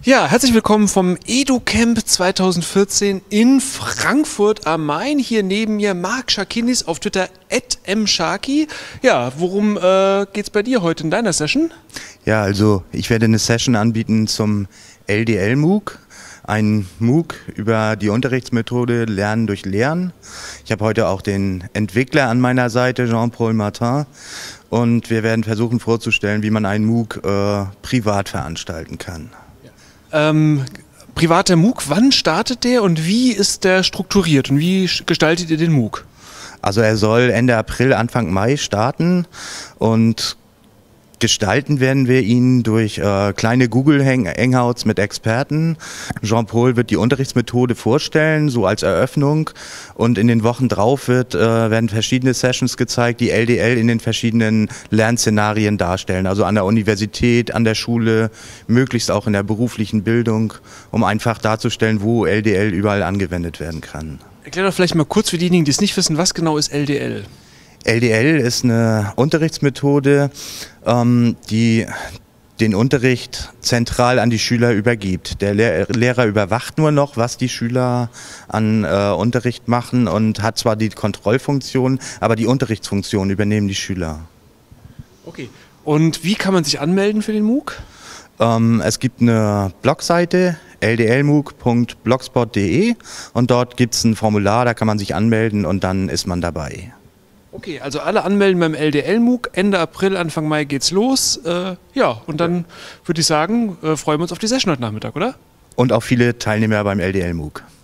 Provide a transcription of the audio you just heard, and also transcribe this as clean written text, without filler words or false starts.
Ja, herzlich willkommen vom EduCamp 2014 in Frankfurt am Main. Hier neben mir Marc Schakinis, auf Twitter @mshaki. Ja, worum geht's bei dir heute in deiner Session? Ja, also ich werde eine Session anbieten zum LDL-MOOC. Ein MOOC über die Unterrichtsmethode Lernen durch Lehren. Ich habe heute auch den Entwickler an meiner Seite, Jean-Paul Martin. Und wir werden versuchen vorzustellen, wie man einen MOOC privat veranstalten kann. Privater MOOC, wann startet der und wie ist der strukturiert und wie gestaltet ihr den MOOC? Also er soll Ende April, Anfang Mai starten und gestalten werden wir ihn durch kleine Google-Hangouts mit Experten. Jean-Paul wird die Unterrichtsmethode vorstellen, so als Eröffnung. Und in den Wochen drauf werden verschiedene Sessions gezeigt, die LDL in den verschiedenen Lernszenarien darstellen. Also an der Universität, an der Schule, möglichst auch in der beruflichen Bildung, um einfach darzustellen, wo LDL überall angewendet werden kann. Erklär doch vielleicht mal kurz für diejenigen, die es nicht wissen, was genau ist LDL? LDL ist eine Unterrichtsmethode, die den Unterricht zentral an die Schüler übergibt. Der Lehrer überwacht nur noch, was die Schüler an Unterricht machen und hat zwar die Kontrollfunktion, aber die Unterrichtsfunktion übernehmen die Schüler. Okay. Und wie kann man sich anmelden für den MOOC? Es gibt eine Blogseite, ldlmooc.blogspot.de, und dort gibt es ein Formular, da kann man sich anmelden und dann ist man dabei. Okay, also alle anmelden beim LDL-MOOC. Ende April, Anfang Mai geht's los. Ja, und dann würde ich sagen, freuen wir uns auf die Session heute Nachmittag, oder? Und auch viele Teilnehmer beim LDL-MOOC.